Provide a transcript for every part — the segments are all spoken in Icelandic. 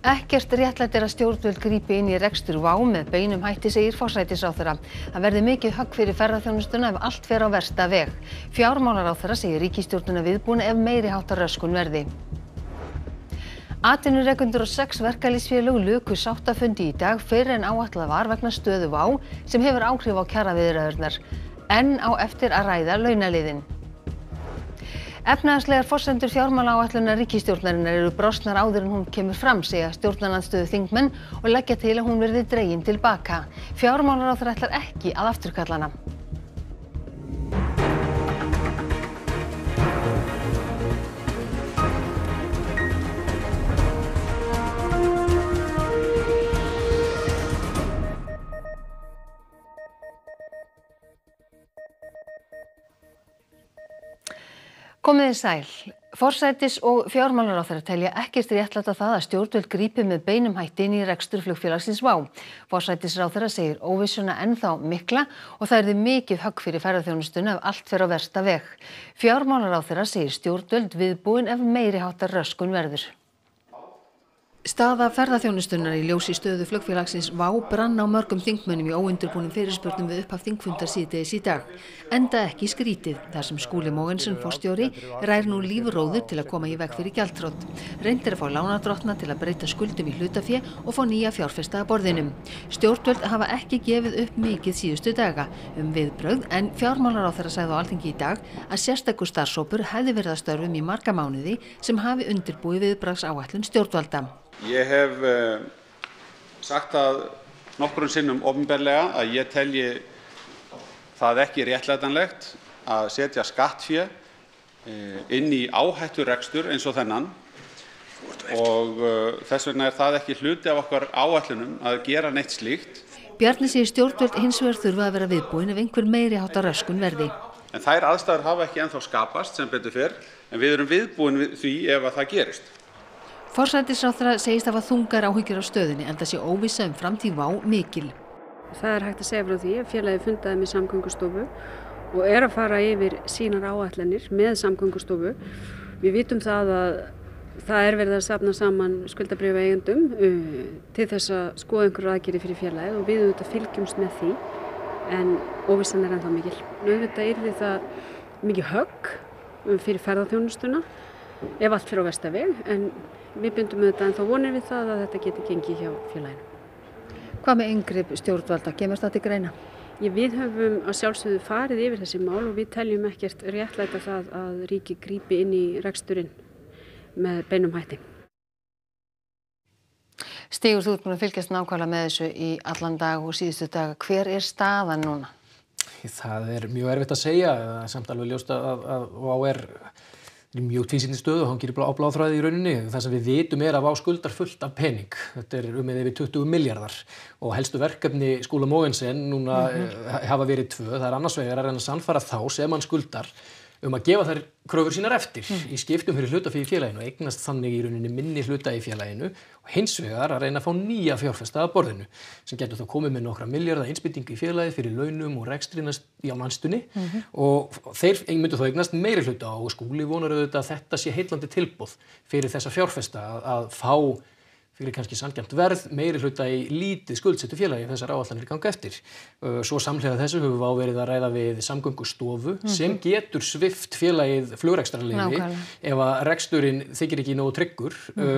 Ekkert réttlæti að stjórnvöld grípi inn í rekstur WOW með beinum hætti, segir forsætisráðherra. Það verði mikið högg fyrir ferðaþjónustuna ef allt fer á versta veg. Fjármálaráðherra segir ríkisstjórnina viðbúna ef meiri háttar röskun verði. Atvinnurekendur og 6 verkalýðsfélög luku sáttafundi í dag fyrr en áætlað var vegna stöðu WOW sem hefur áhrif á kjaraviðræðurnar. Enn á eftir að ræða launaliðinn. Efnahagslegar forsendur fjármálaáætlunar ríkisstjórnarinnar eru brostnar áður en hún kemur fram, segja stjórnarandstöðu þingmenn og leggja til að hún verði dregin til baka. Fjármálaráðherra ætlar ekki að afturkalla hana. Komið þið sæl. Forsætis- og fjármálaráðherra telja ekkert réttlæta það að stjórnvöld grípi með beinum hætti inn í rekstur flugfélagsins WOW. Forsætisráðherra segir óvissuna ennþá mikla og það yrði mikið högg fyrir ferðaþjónustuna ef allt fer á versta veg. Fjármálaráðherra segir stjórnvöld viðbúin ef meiri háttar röskun verður. Staða ferðaþjónustunnar í ljósi stöðu flugfélagsins WOW brann á mörgum þingmönnum í óundirbúnum fyrirspurnum við upphaf þingfundar síðdegis í dag. Enda ekki skrítið, þar sem Skúli Mogensen forstjóri rær nú lífróður til að koma í veg fyrir gjaldþrot. Reynt er að fá lánardrottna til að breyta skuldum í hlutafé og fá nýja fjárfesta að borðinum. Stjórnvöld hafa ekki gefið upp mikið síðustu daga viðbrögð, en fjármálaráðherra sagði á Alþingi í dag að sérstakur starfshópur hefði verið að störfum í marga mánuði sem hafi undirbúið viðbragðsáætlun stjórnvalda. Ég hef sagt það nokkrum sinnum opinberlega að ég telji það ekki réttlætanlegt að setja skattfé inn í áhætturekstur eins og þennan og þess vegna er það ekki hluti af okkar áætlunum að gera neitt slíkt. Bjarni segir stjórnvöld hins vegar þurfa að vera viðbúin ef einhver meiri háttar röskun verði. En þær aðstæður hafa ekki ennþá skapast sem betur fer, en við erum viðbúin við því ef að það gerist. Forsætisráðherra segist hafa þungar áhyggjur af stöðunni enda sé óvissa framtíð WOW mikil. Það er hægt að segja frá því að félagið fundaði með Samgöngustofu og er að fara yfir sínar áætlanir með Samgöngustofu. Við vitum það að það er verið að safna saman skuldabréfaeigendum til þess að skoða einhverjar aðgerðir fyrir félagið og við auðvitað fylgjumst með því, en óvissan er ennþá mikil. Auðvitað yrði það mikið högg fyrir ferðaþjónustuna ef allt fer á versta veg, en við bindum auðvitað ennþá vonir við það að þetta geti gengið hjá félaginu. Hvað með inngrip stjórnvalda? Kemur það til greina? Við höfum að sjálfsögðu farið yfir þessi mál og við teljum ekkert réttlæta það að ríki grípi inn í reksturinn með beinum hætti. Stígur, þú ert búin að fylgjast nákvæmlega með þessu í allan dag og síðustu daga. Hver er staðan núna? Það er mjög erfitt að segja, samt alveg ljóst að WOW er mjög tvísýnni stöðu, hann gerir á bláþræði í rauninni. Það sem við vitum er að WOW skuldar fullt af pening. Þetta er yfir 20 milljarðar og helstu verkefni Skúla Mogensen núna hafa verið 2. Það er annars vegar að reyna að sannfæra þá sem hann skuldar að gefa þær kröfur sínar eftir í skiptum fyrir hlutafé í félaginu og eignast þannig í rauninni minni hluta í félaginu og hins vegar að reyna að fá nýja fjárfesta að borðinu sem getur þá komið með nokkra milljarða innspýtingu í félagið fyrir launum og rekstrinast í á næstunni og þeir myndu þá eignast meiri hluta og Skúli vonar auðvitað að þetta sé heillandi tilboð fyrir þessa fjárfesta að fá fyrir kannski sanngjarnt verð, meiri hluta í lítið skuldsettu félagi þessar áætlanir ganga eftir. Svo samhliða þessu höfum við verið að ræða við Samgöngustofu sem getur svipt félagið flugrekstrarleyfi ef að reksturinn þykir ekki nógu tryggur.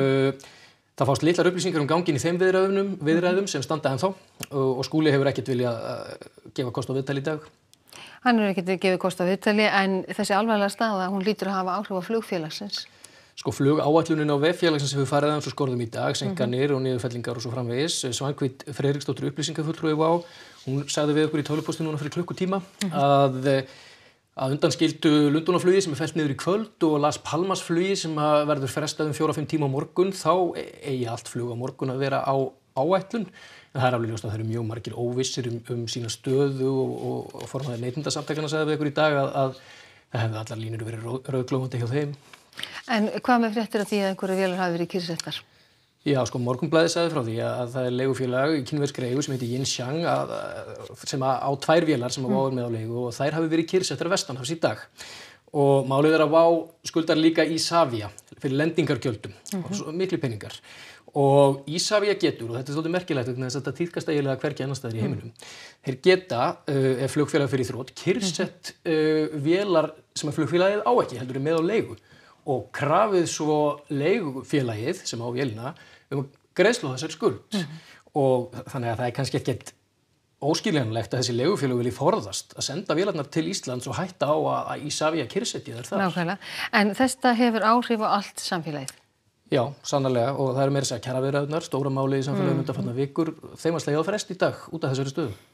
Það fást litlar upplýsingar ganginn í þeim viðræðum sem standa ennþá og Skúli hefur ekkert viljað gefa kost á viðtali í dag. Hann hefur ekkert gefið kost á viðtali, en þessi alvarlega staða, hún hlýtur að hafa áhrif á flugfélagsins. Flugáætlunin á veffélagsins hefur farið aðeins úr skorðum í dag, seinkanir og niðurfellingar og svo framvegis. Svanhvít Friðriksdóttir upplýsingafulltrúi WOW, hún sagði við okkur í tölvupósti núna fyrir klukkutíma að undanskildu Lundúnarflugi sem fellt niður í kvöld og Las Palmas flugi sem verður frestað 4-5 tíma á morgun, þá eigi allt flug á morgun að vera á áætlun. En það er alveg ljóst að það eru mjög margir óvissir sína stöðu og formaður Neytendasamtakanna sagði við okkur í dag að það hefði allar línur verið rauðglóðandi hjá þeim. En hvað með fréttir af því að einhverjar vélar hafi verið kyrrsettar? Já, Morgunblaðið sagði frá því að það er leigufélag í kínverskri eigu sem heitir Yinxiang sem á 2 vélar sem WOW er með á leigu og þær hafi verið kyrrsettar vestanhafs í dag. Og málið er að WOW skuldar líka Isavia fyrir lendingargjöldum og svo miklu peningar. Og Isavia getur, og þetta svolítið merkilegt vegna þess að þetta tíðkast eiginlega hvergi annars staðar í heiminum. Þeir geta, ef flugfélag fyrir í þrot, kyrrsett vélar sem að flugfélagið á ekki, heldur með á leigu. Og krafið svo leigufélagið sem á vélina greiðslu á þessari skuld. Og þannig að það kannski ekkert óskiljanlegt að þessi leigufélög vilji forðast að senda vélarnar til Íslands og hætta á að Isavia kyrrsetti þær þar. Nákvæmlega. En þetta hefur áhrif á allt samfélagið. Já, sannarlega, og það meira að segja kjaraviðræðurnar, stóra máli í samfélaginu undanfarnar vikur, þeim var slegið á frest í dag út af þessari stöðu.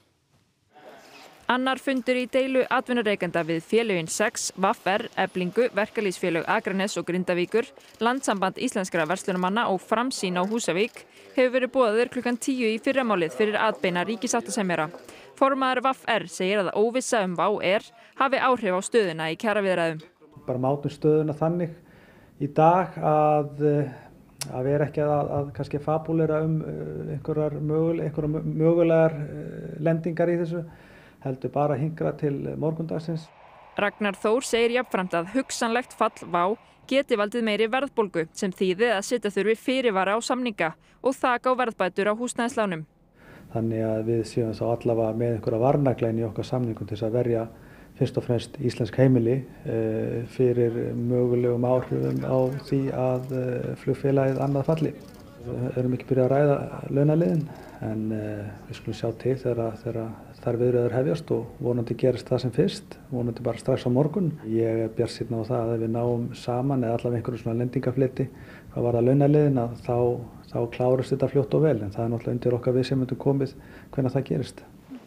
Annar fundur í deilu atvinnurekenda við félögin 6, VR, Eflingu, Verkalýðsfélög Akraness og Grindavíkur, Landssamband íslenskra verslunarmanna og Framsýn á Húsavík hefur verið boðaður klukkan 10 í fyrramálið fyrir atbeina ríkissáttasemjara. Formaður VR segir að óvissa WOW hafi áhrif á stöðuna í kjaraviðræðum. Bara mátum stöðuna þannig í dag að vera ekki að kannski fabúlera einhverjar mögulegar lendingar í þessu, heldur bara að hinkra til morgundagsins. Ragnar Þór segir jafnframt að hugsanlegt fall WOW geti valdið meiri verðbólgu sem þýði að setja þurfi fyrirvara á samninga og þak á verðbætur á húsnæðislánum. Þannig að við séum þá allavega með einhverja varnagla inn í okkar samningum til þess að verja fyrst og fremst íslensk heimili fyrir mögulegum áhrifum á því að flugfélagið annað falli. Við erum ekki byrjað að ræða launaliðinn en við skulum sjá til þegar þær viðræður hefjast og vonandi gerist það sem fyrst, vonandi bara strax á morgun. Ég er bjartsýnn á það að við náum saman eða allavega einhverjum svona lendingafleti hvað varðar launaliðinn að þá klárist þetta fljótt og vel en það er náttúrulega undir okkar viðsemjendum komið hvenær það gerist.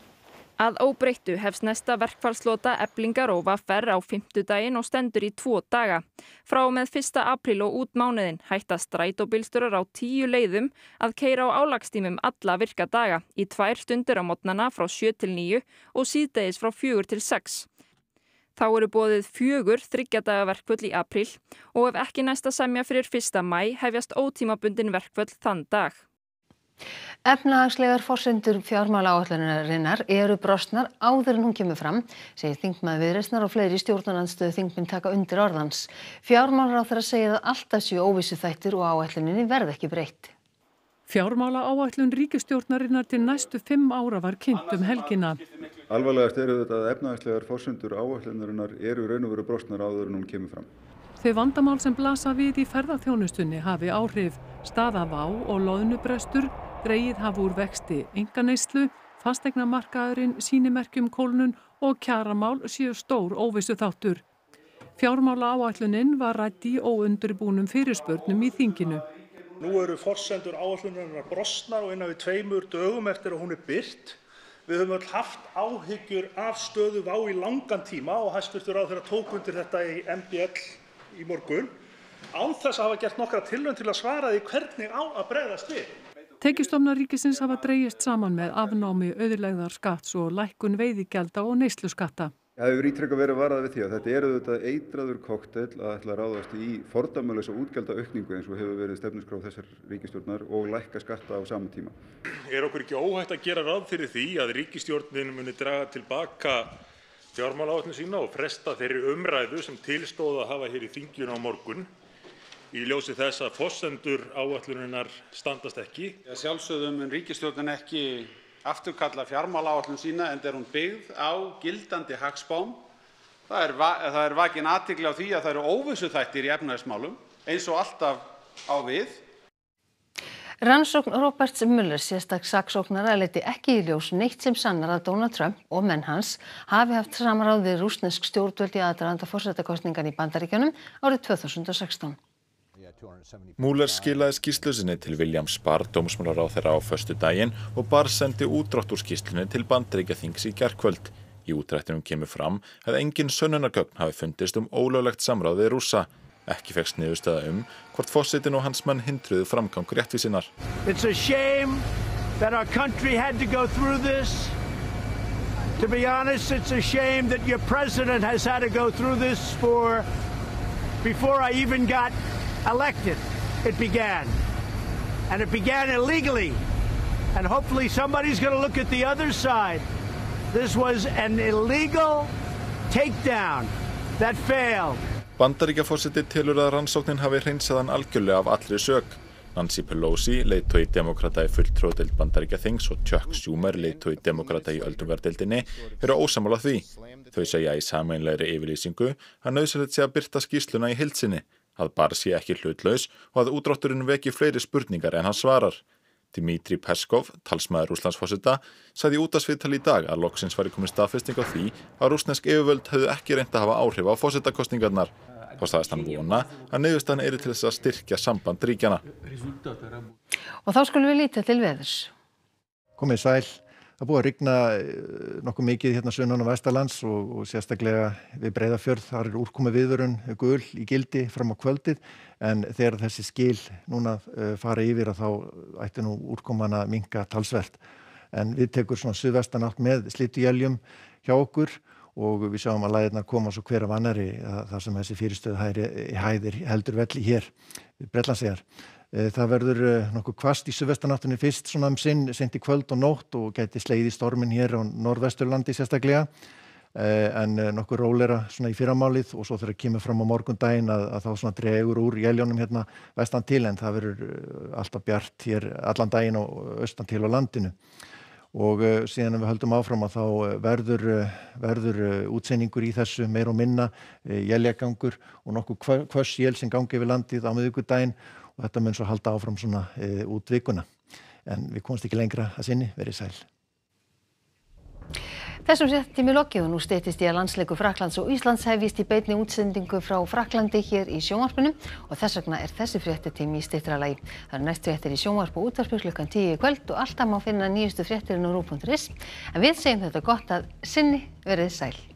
Að óbreyttu hefst næsta verkfallslota Eflingar og VR á fimmtudaginn og stendur í 2 daga. Frá og með 1. apríl og út mánuðinn hætta strætóbílstjórar á 10 leiðum að keyra á álagstímum alla virka daga í 2 stundir á morgnana frá 7 til 9 og síðdegis frá 4 til 6. Þá eru boðið 4 3 daga verkföll í apríl og ef ekki næsta semja fyrir 1. maí hefjast ótímabundin verkföll þann dag. Efnahagslegar forsendur fjármálaáætlunarinnar eru brostnar áður en hún kemur fram, segir þingmaður Viðreisnar og fleiri stjórnarandstöðu þingmenn taka undir orð hans. Fjármálaráðherra segir að alltaf séu óvissuþættir og áætluninni verði ekki breytt. Fjármálaáætlun ríkisstjórnarinnar til næstu 5 ára var kynnt helgina. Alvarlegast eru þetta að efnahagslegar forsendur áætlunarinnar eru raun og veru brostnar áður en hún kemur fram. Þau vandamál sem blasa við í ferðaþjónustunni hafi áhrif. Staða WOW og loðnubrestur, dregið hafi úr vexti einkaneyslu, fasteignamarkaðurinn sýni merki kólnun og kjaramál séu stór óvissuþáttur. Fjármálaáætlunin var rædd í óundirbúnum fyrirspurnum í þinginu. Nú eru forsendur áætlunarinnar brostnar og innan við 2 dögum eftir að hún er birt. Við höfum öll haft áhyggjur af stöðu WOW í langan tíma og hæstvirtur ráðherra tók undir þetta í MBL í morgun, án þess að hafa gert nokkra tilraun til að svara því hvernig á að bregðast við. Tekjustofnar ríkisins hafa dregist saman með afnámi auðlegðarskatts og lækkun veiðigjalda og neysluskatta. Það hefur ítrekað verið varað við því að þetta auðvitað eitraður kokteil að ætla að ráðast í fordæmalausa útgjaldaaukningu eins og hefur verið stefnuskrá þessar ríkisstjórnar og lækka skatta á sama tíma. Er okkur ekki óhætt að gera ráð fyrir því að ríkisstjórnin muni draga til baka fjármálaáætlun sína og fresta þeirri umræðu sem tilstóð að hafa hér í þinginu á morgun í ljósi þess að forsendur áætlunarinnar standast ekki? Sjálfsögðu mun ríkisstjórnin ekki afturkalla fjármálaáætlun sína enda er hún byggð á gildandi hagspám. Það er vakin athygli á því að það eru óvissuþættir í efnahagsmálum eins og alltaf á við. Rannsókn Roberts Muellers sérstaks saksóknara leiddi ekki í ljós neitt sem sannar að Donald Trump og menn hans hafi haft samráð við rússnesk stjórnvöld í aðdraganda forsetakosninganna í Bandaríkjunum árið 2016. Mueller skilaði skýrslu sinni til Williams Barr dómsmálaráðherra á föstudaginn og Barr sendi útdrátt úr skýrslunni til Bandaríkjaþings í gærkvöld. Í útdrættinum kemur fram að engin sönnunargögn hafi fundist ólöglegt samráð við Rússa. Ekki fékkst niðurstaða hvort forsetinn og hans menn hindruðu framgang réttvísinnar. It's a shame that our country had to go through this. To be honest, it's a shame that your president has had to go through this before I even got elected. It began. And it began illegally. And hopefully somebody's going to look at the other side. This was an illegal takedown that failed. Bandaríkjaforseti telur að rannsóknin hafi hreinsað hann algjörlega af allri sök. Nancy Pelosi, leiðtogi demókrata í fulltrúadeild Bandaríkjaþings og Chuck Schumer, leiðtogi demókrata í öldungadeildinni, eru ósammála því. Þau segja í sameiginlegri yfirlýsingu að nauðsynlegt sé að birta skýrsluna í heild sinni, að Barr sé ekki hlutlaus og að útdrátturinn veki fleiri spurningar en hann svarar. Dmitri Peskov, talsmaður Rússlandsforseta, sagði í útvarpsviðtali í dag að loksins væri komin staðfesting á því að rússnesk yfirvöld hefðu ekki reynt að hafa áhrif á forsetakosningarnar. Þá sagðist hann vona að niðurstaðan yrði til þess að styrkja samband ríkjanna. Og þá skulum við líta til veðurs. Komið sæl. Það búið að rigna nokkuð mikið hérna sunnan og vestanlands og sérstaklega við Breiðafjörð. Þar úrkomu viðvörun gul í gildi fram á kvöldið, en þegar þessi skil núna fara yfir að þá ætti nú úrkoman að minnka talsvert. En við tekur svona suðvestanátt með slydduéljum hjá okkur og við sjáum að lægirnar koma svo hver af annarri þar sem þessi fyrirstöðu heldur velli hér við Bretlandseyjar. Það verður nokkuð hvasst í suðvestanáttunni fyrst svona seint í kvöld og nótt og gæti slegið í storminn hér á Norðvesturlandi sérstaklega, en nokkuð rólegra svona í fyrramálið og svo þegar kemur fram á morgundaginn að þá svona dregur úr éljónum hérna vestan til, en það verður alltaf bjart hér allan daginn og austan til á landinu. Og síðan við höldum áfram að þá verður útsendingur í þessu meir og minna, éljagangur og nokkuð hvöss él sem gangi yfir landið á miðvikudaginn og þetta mun svo halda áfram svona út vikuna. En við komumst ekki lengra að sinni, verið sæl. Þessum fréttatíma er lokið og nú styttist í að landsleikur Frakklands og Íslands hefjist í beinni útsendingu frá Frakklandi hér í sjónvarpinu og þess vegna er þessi fréttatími í styttra lagi. Það eru næstu fréttir í sjónvarp og útvarpi klukkan 10 í kvöld og alltaf má finna nýjustu fréttir á ruv.is. En við segjum þetta gott að sinni, verið sæl.